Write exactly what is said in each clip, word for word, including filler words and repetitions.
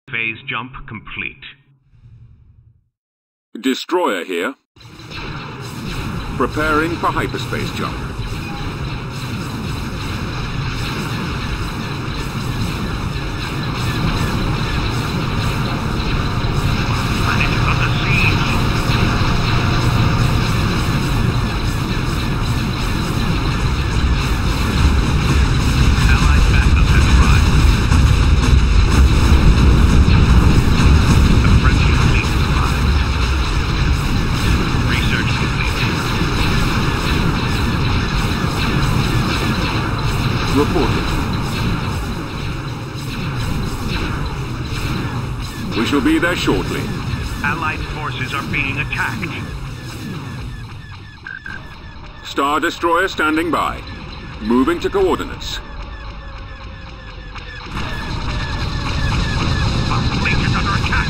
Phase jump complete. Destroyer here. Preparing for hyperspace jump. Planet under siege. Allied backup has arrived. The friendly fleet has arrived. Research complete. Reported. We shall be there shortly. Allied forces are being attacked. Star Destroyer standing by. Moving to coordinates. Our fleet is under attack.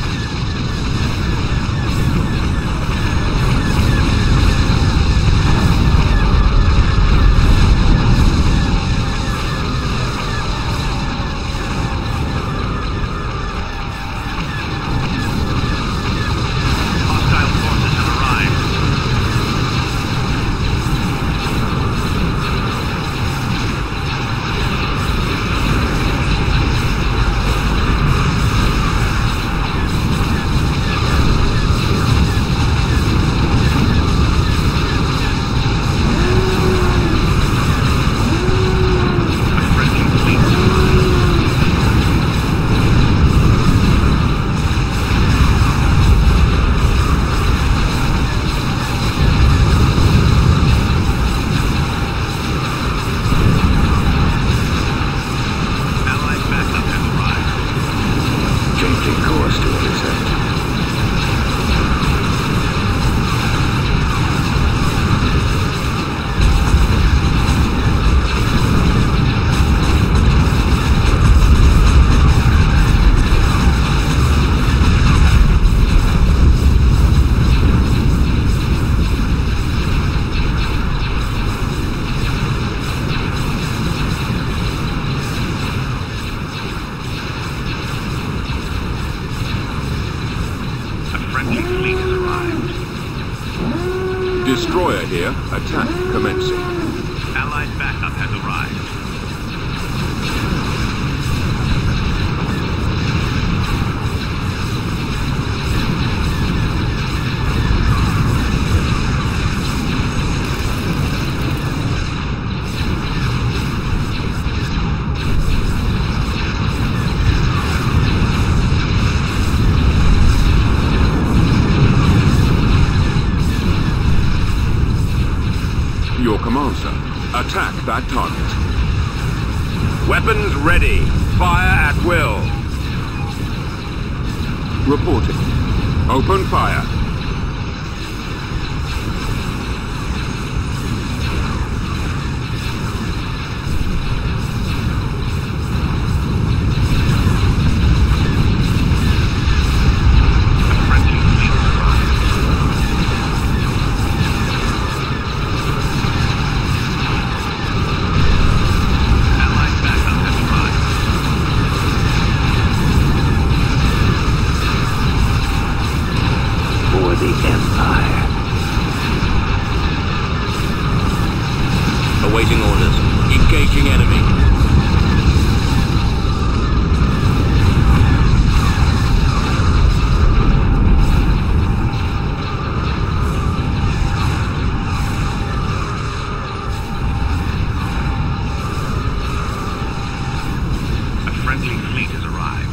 Hostile forces have arrived. A friendly fleet has arrived. Allied backup has arrived. Changing course to intercept. A friendly fleet has arrived. Destroyer here. Attack commencing. Allied backup has arrived. Your command, sir. Attack that target. Weapons ready. Fire at will. Reporting. Open fire. A friendly fleet has arrived. Allied backup has arrived. For the Empire. Awaiting orders. Engaging enemy. A friendly fleet has arrived.